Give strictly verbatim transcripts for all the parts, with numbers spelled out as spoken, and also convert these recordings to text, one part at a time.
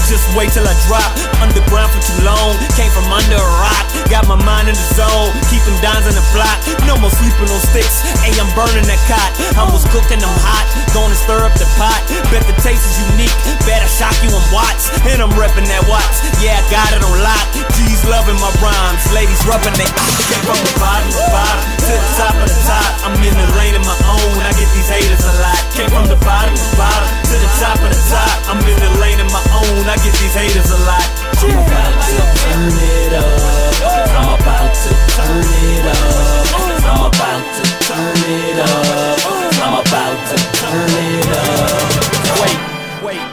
Just wait till I drop. Underground for too long, came from under a rock. Got my mind in the zone, keeping dimes in the block. No more sleeping on sticks, hey, I'm burning that cot. I was cooking them hot, gonna stir up the pot. Bet the taste is unique, better shock you in watts. And I'm repping that watts, yeah, I got it on lock. G's loving my rhymes, ladies rubbing they eyes. Came from the bottom to the bottom, to the top of the top. I'm in the lane of my own, I get these haters a lot. Came from the bottom to the bottom, to the top of the top. I'm in the lane of my own, I get these haters a lot. I'm about to turn it up. I'm about to turn it up. I'm about to turn it up. I'm about to turn it up. Wait, wait.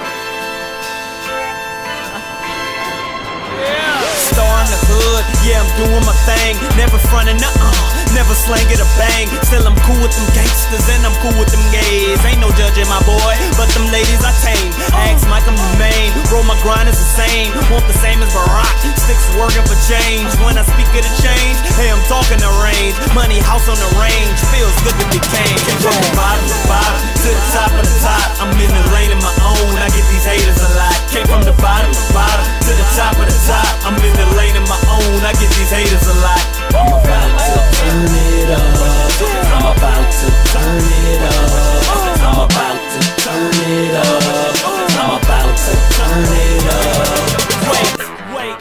Yeah. Star in the hood, yeah, I'm doing my thing. Never frontin', uh-uh, never slangin' a bang. Still I'm cool with them gangsters and I'm cool with them gays. Ain't no judging my boy, but them ladies I tame. Ask Mike, I'm the main, roll my grind is the same. Want the same as Barack, sticks working for change. When I speak of the change, hey, I'm talking the range. Money, house on the range, feels good to be king. Came from the bottom to the bottom, to the top of the top. I'm in the lane of my own, I get these haters a lot. Came from the bottom to the bottom, to the top of the top. I'm in the lane of my own, I get these haters a lot. I'm about to turn it up. I'm about to turn it up. I'm about to turn it up. I'm about to turn it up. Wait, wait.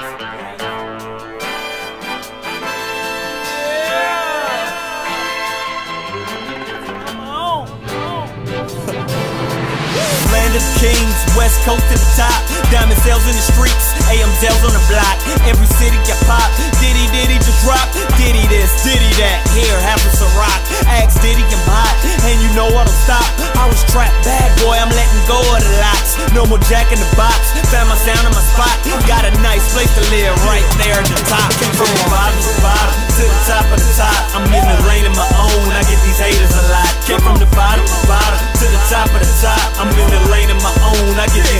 Land of kings, west coast to the top. Diamond sales in the streets, A M Zels on the block. Every city got pop. Diddy, Diddy just drop. Diddy this, Diddy that. Here, half a Ciroc. Ask Diddy, I'm hot, and you know I don't stop. I was trapped bad, boy, I'm letting go of the lots. No more Jack in the box. Found my sound in my spot. Got a nice place to live right there at the top. Came from the bottom to the bottom, to the top of the top. I'm in the lane of my own, I get these haters a lot. Came from the bottom to the bottom, to the top of the top. I'm in the lane of my own, I get these